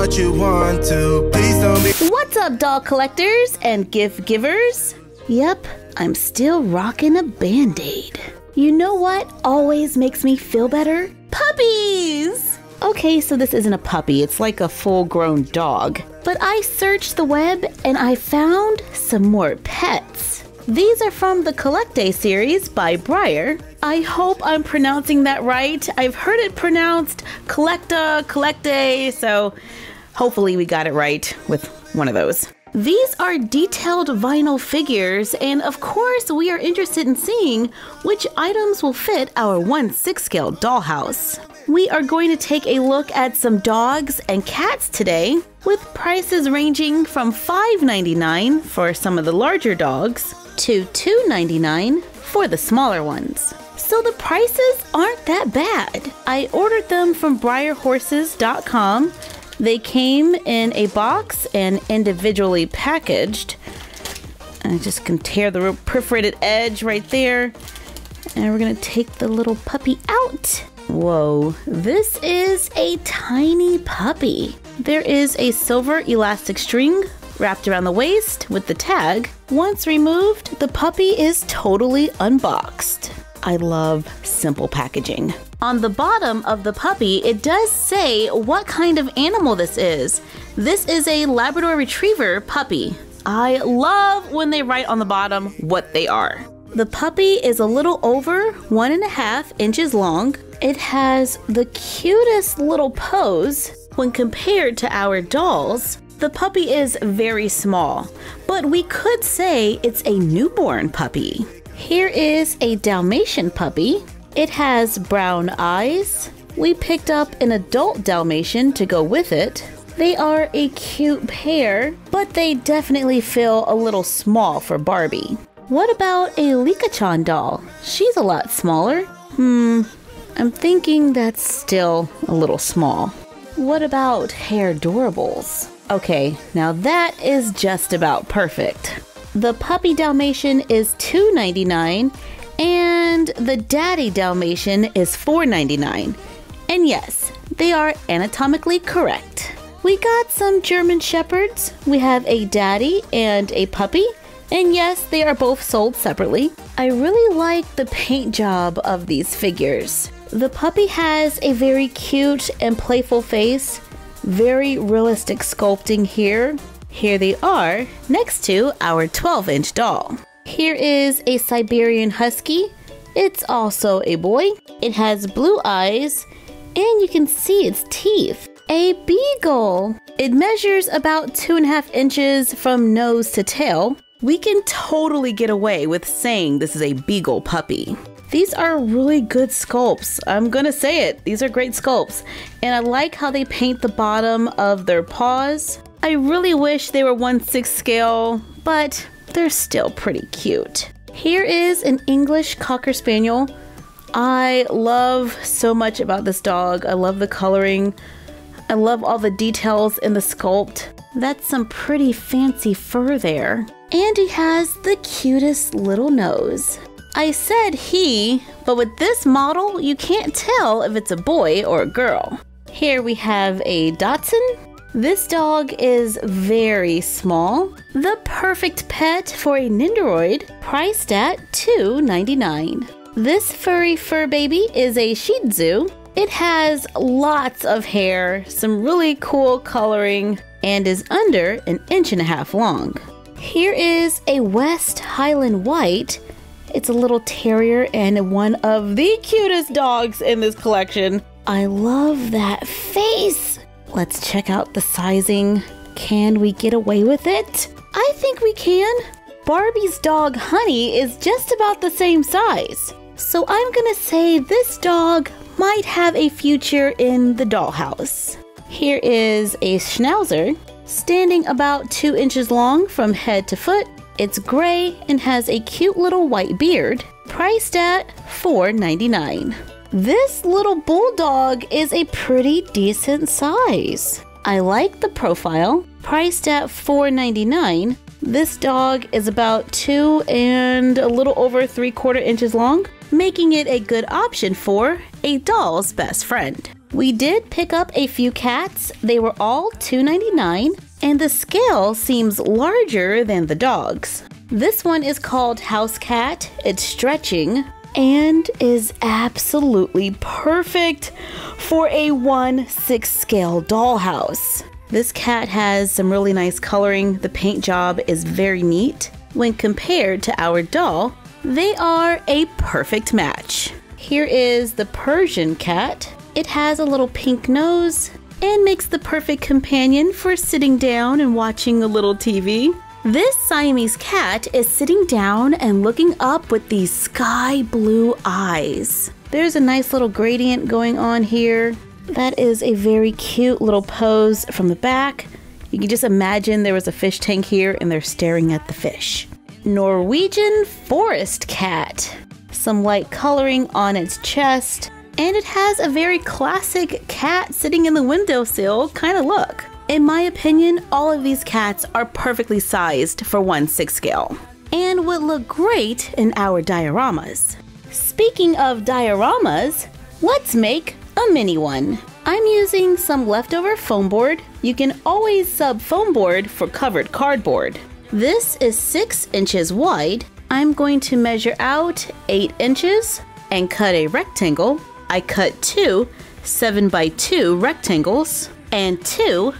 what you want to. Please don't be. What's up, doll collectors and gift givers? Yep, I'm still rocking a Band-Aid. You know what always makes me feel better? Puppies! Okay, so this isn't a puppy, it's like a full-grown dog. But I searched the web and I found some more pets. These are from the Collect Day series by Breyer. I hope I'm pronouncing that right. I've heard it pronounced Collecta, Collect Day, so hopefully we got it right with one of those. These are detailed vinyl figures, and of course we are interested in seeing which items will fit our 1/6 scale dollhouse. We are going to take a look at some dogs and cats today, with prices ranging from $5.99 for some of the larger dogs to $2.99 for the smaller ones. So the prices aren't that bad. I ordered them from BreyerHorses.com. They came in a box and individually packaged. I just can tear the perforated edge right there. And we're gonna take the little puppy out. Whoa, this is a tiny puppy. There is a silver elastic string wrapped around the waist with the tag. Once removed, the puppy is totally unboxed. I love simple packaging. On the bottom of the puppy, it does say what kind of animal this is. This is a Labrador Retriever puppy. I love when they write on the bottom what they are. The puppy is a little over 1.5 inches long. It has the cutest little pose when compared to our dolls. The puppy is very small, but we could say it's a newborn puppy. Here is a Dalmatian puppy. It has brown eyes. We picked up an adult Dalmatian to go with it. They are a cute pair, but they definitely feel a little small for Barbie. What about a Licca-chan doll? She's a lot smaller. I'm thinking that's still a little small. What about hair doorables? Okay, now that is just about perfect. The puppy Dalmatian is $2.99 and the daddy Dalmatian is $4.99. And yes, they are anatomically correct. We got some German Shepherds. We have a daddy and a puppy. And yes, they are both sold separately. I really like the paint job of these figures. The puppy has a very cute and playful face. Very realistic sculpting here. Here they are next to our 12-inch doll. Here is a Siberian Husky. It's also a boy. It has blue eyes and you can see its teeth. A beagle. It measures about 2.5 inches from nose to tail. We can totally get away with saying this is a beagle puppy. These are really good sculpts. I'm gonna say it. These are great sculpts. And I like how they paint the bottom of their paws. I really wish they were 1/6 scale, but they're still pretty cute. Here is an English Cocker Spaniel. I love so much about this dog. I love the coloring. I love all the details in the sculpt. That's some pretty fancy fur there. And he has the cutest little nose. I said he, but with this model, you can't tell if it's a boy or a girl. Here we have a Dachshund. This dog is very small. The perfect pet for a Nendoroid, priced at $2.99. This furry fur baby is a Shih Tzu. It has lots of hair, some really cool coloring, and is under 1.5 inches long. Here is a West Highland White. It's a little terrier and one of the cutest dogs in this collection. I love that face. Let's check out the sizing. Can we get away with it? I think we can. Barbie's dog Honey is just about the same size. So I'm gonna say this dog might have a future in the dollhouse. Here is a Schnauzer, standing about 2 inches long from head to foot. It's gray and has a cute little white beard, priced at $4.99. This little bulldog is a pretty decent size. I like the profile, priced at $4.99. This dog is about 2 and a little over 3/4 inches long. making it a good option for a doll's best friend. We did pick up a few cats. They were all $2.99, and the scale seems larger than the dog's. This one is called House Cat. It's stretching and is absolutely perfect for a 1/6 scale dollhouse. This cat has some really nice coloring. The paint job is very neat. When compared to our doll, they are a perfect match. Here is the Persian cat. It has a little pink nose and makes the perfect companion for sitting down and watching a little TV. This Siamese cat is sitting down and looking up with these sky blue eyes. There's a nice little gradient going on here. That is a very cute little pose from the back. You can just imagine there was a fish tank here and they're staring at the fish. Norwegian forest cat. Some light coloring on its chest, and it has a very classic cat sitting in the windowsill kind of look. In my opinion, all of these cats are perfectly sized for 1/6 scale and would look great in our dioramas. Speaking of dioramas, let's make a mini one. I'm using some leftover foam board. You can always sub foam board for covered cardboard. This is 6 inches wide. I'm going to measure out 8 inches and cut a rectangle. I cut 2 7x2 rectangles and 2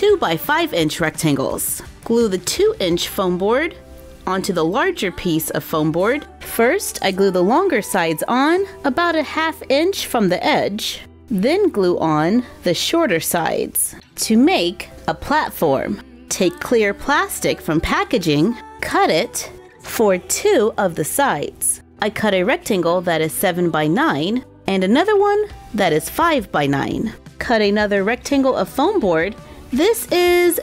2x5 rectangles. Glue the 2-inch foam board onto the larger piece of foam board. First, I glue the longer sides on about a 1/2 inch from the edge. Then glue on the shorter sides. To make a platform, take clear plastic from packaging, cut it for 2 of the sides. I cut a rectangle that is 7x9 and another one that is 5x9. Cut another rectangle of foam board. This is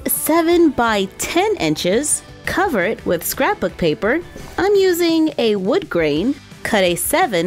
7x10 inches. Cover it with scrapbook paper. I'm using a wood grain. Cut a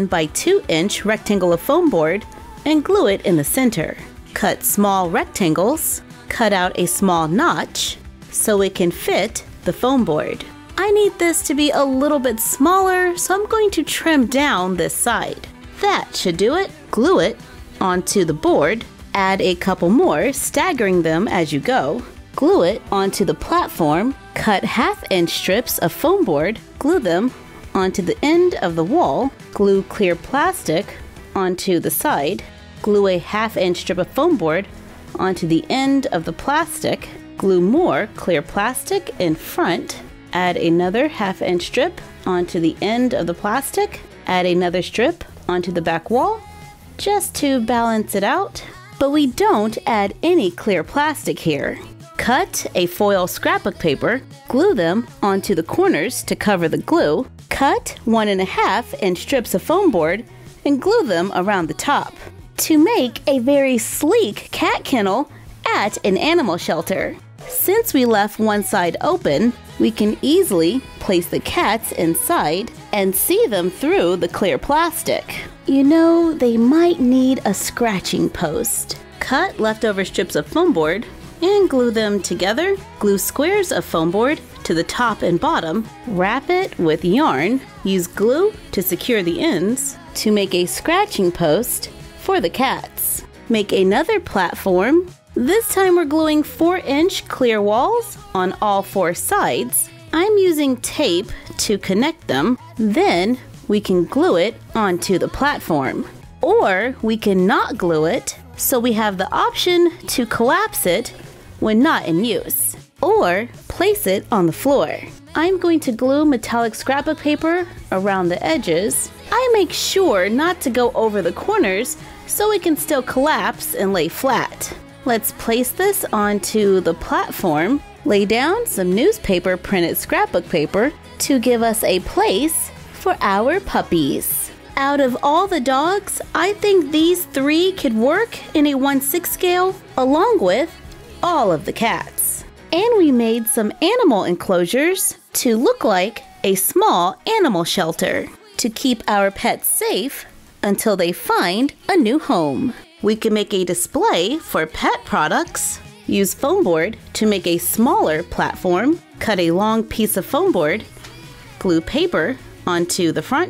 7x2 inch rectangle of foam board and glue it in the center. Cut small rectangles. Cut out a small notch so it can fit the foam board. I need this to be a little bit smaller, so I'm going to trim down this side. That should do it. Glue it onto the board. Add a couple more, staggering them as you go. Glue it onto the platform. Cut 1/2 inch strips of foam board. Glue them onto the end of the wall. Glue clear plastic onto the side. Glue a 1/2 inch strip of foam board onto the end of the plastic. Glue more clear plastic in front. Add another 1/2 inch strip onto the end of the plastic. Add another strip onto the back wall just to balance it out. But we don't add any clear plastic here. Cut a foil scrapbook paper, glue them onto the corners to cover the glue. Cut 1.5 inch strips of foam board and glue them around the top to make a very sleek cat kennel at an animal shelter. Since we left one side open, we can easily place the cats inside and see them through the clear plastic. You know, they might need a scratching post. Cut leftover strips of foam board and glue them together. Glue squares of foam board to the top and bottom. Wrap it with yarn. Use glue to secure the ends to make a scratching post for the cats. Make another platform. This time we're gluing 4-inch clear walls on all 4 sides. I'm using tape to connect them. Then we can glue it onto the platform. Or we can not glue it, so we have the option to collapse it when not in use. Or place it on the floor. I'm going to glue metallic scrapbook paper around the edges. I make sure not to go over the corners so it can still collapse and lay flat. Let's place this onto the platform. Lay down some newspaper printed scrapbook paper to give us a place for our puppies. Out of all the dogs, I think these 3 could work in a 1/6 scale along with all of the cats. And we made some animal enclosures to look like a small animal shelter to keep our pets safe until they find a new home. We can make a display for pet products. Use foam board to make a smaller platform. Cut a long piece of foam board. Glue paper onto the front.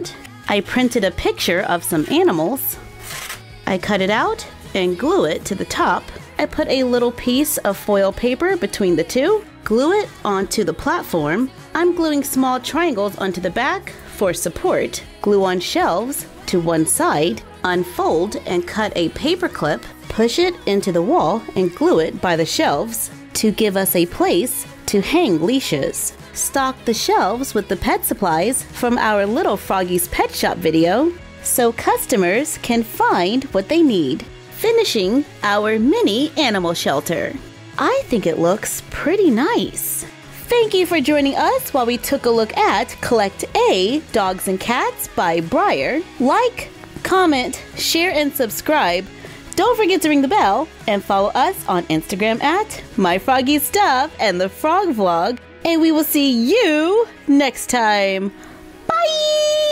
I printed a picture of some animals. I cut it out and glue it to the top. I put a little piece of foil paper between the two, glue it onto the platform. I'm gluing small triangles onto the back for support. Glue on shelves to one side, unfold and cut a paper clip, push it into the wall and glue it by the shelves to give us a place to hang leashes. Stock the shelves with the pet supplies from our Little Froggy's Pet Shop video so customers can find what they need. Finishing our mini animal shelter. I think it looks pretty nice. Thank you for joining us while we took a look at Collect A Dogs and Cats by Breyer. Like, comment, share, and subscribe. Don't forget to ring the bell and follow us on Instagram at MyFroggyStuff and The Frog Vlog. And we will see you next time. Bye!